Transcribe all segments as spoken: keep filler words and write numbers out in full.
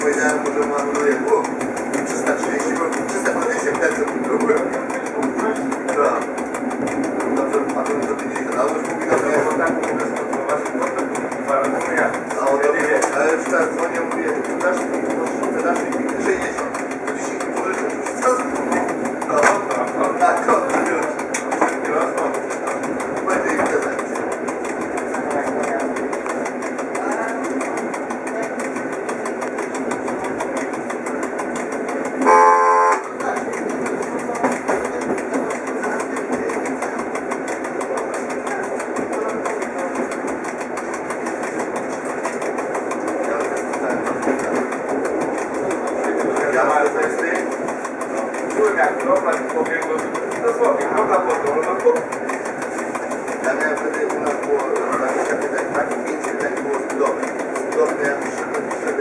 powiedziałem, że marnuję łuk. trzysta trzydzieści, bo trzysta czterdzieści wtedy próbuję. Tak. Dobrze, panu do pięćdziesiąt, ale już mówi do mnie, bo tak mogę skontrolować, a on do mnie, ale już tak dzwonię, mówię, dasz mi, to dasz mi sześćdziesiąt. To dzisiaj mi pożyczył, co z tym? No, tak, o, już. Nie rozmawiam. Będzie ich prezent. Ja miałem wtedy, u nas było dwadzieścia pytań, tak? pięć pytań było z budowy. Z budowy to ja przyszedłem wtedy.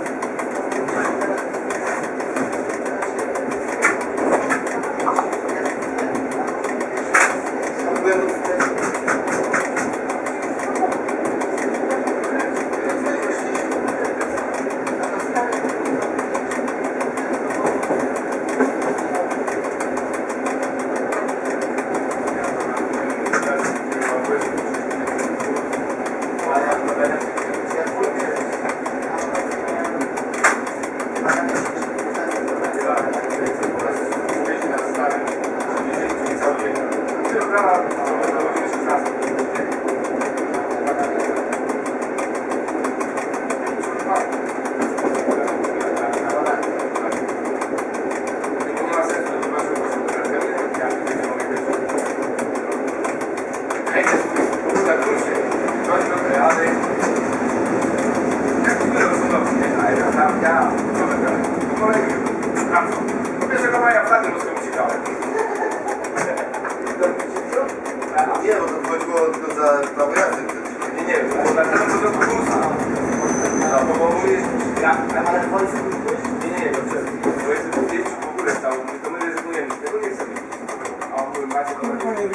Nie, bo to chodziło tylko za prawo jazdy. Nie, nie, bo na ten początku kursa. No, bo mówisz, ja, ale w wojsku nie, nie, dobrze. Bo jest w zdjęciu w ogóle stało, to my rezygnujemy, tego nie chcemy. A on mówi, macie to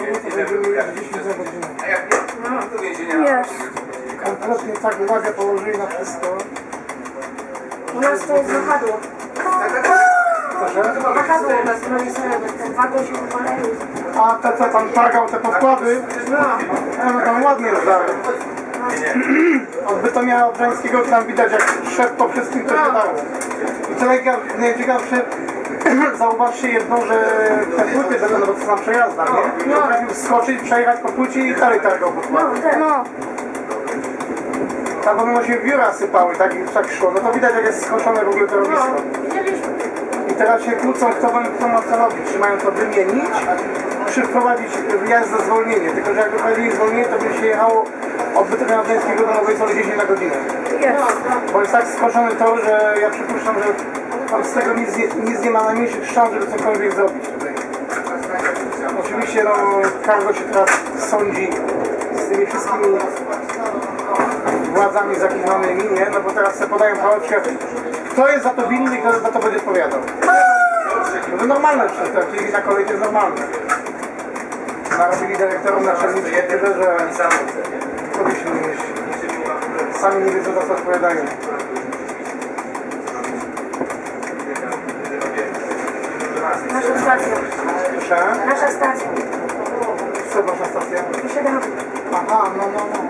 a jak nie, no to więzienia. Kompletnie tak uwagę położyli na wszystko. U nas to jest wahadło. Proszę? Wahadło u nas broni samego, ten wagon się wypalają. A te co tam targał, te podkłady, no, no tam ładnie zdałem. Od Bytomia Odrzańskiego tam widać jak szedł po wszystkim, co się dało. I co najciekawsze, zauważcie jedno, że te płyty będą, no bo to na przejazdach, nie? I potrafił skoczyć, przejechać po płycie i dalej targał podkłady. No, Tam pomimo się biura sypały, tak, i tak szło, no to widać jak jest skończone w ogóle to robisko. I teraz się kłócą, kto, kto ma co robić, czy mają to wymienić, czy wprowadzić jazdę zwolnienie. Tylko że jak wprowadzili zwolnienie, to by się jechało od Bytomia Odrzańskiego do Nowej Soli dziesięć na godzinę. Bo jest tak skończony to, że ja przypuszczam, że tam z tego nic, nic nie ma najmniejszych szans, żeby cokolwiek zrobić tutaj. Oczywiście no, Cargo się teraz sądzi z tymi wszystkimi władzami zaklinonymi, nie? No bo teraz sobie podają pałeczkę, kto jest za to winny i kto za to będzie odpowiadał. No to normalne przecież, czyli na kolei to jest normalne. Narobili dyrektorom naczelnicy tyle, że kogoś nie mieści. Sami nie wiedzą, za co odpowiadają. nasza stacja. Proszę? Nasza stacja. Co wasza stacja? siedem. Aha, no, no, no.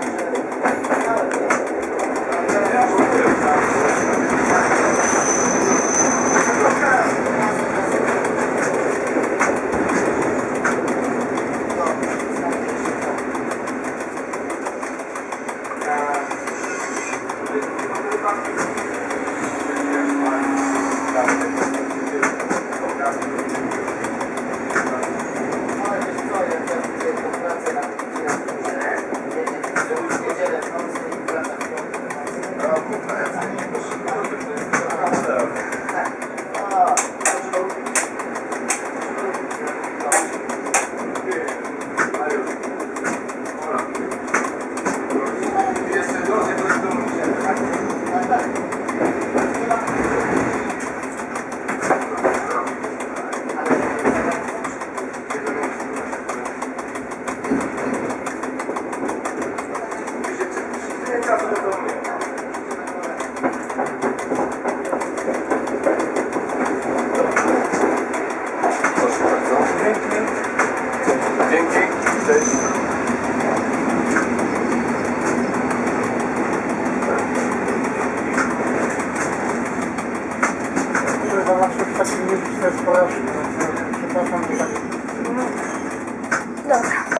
No, chyba na czymś takim nie rzucić te porażki. Przepraszam, że tak. Dobra.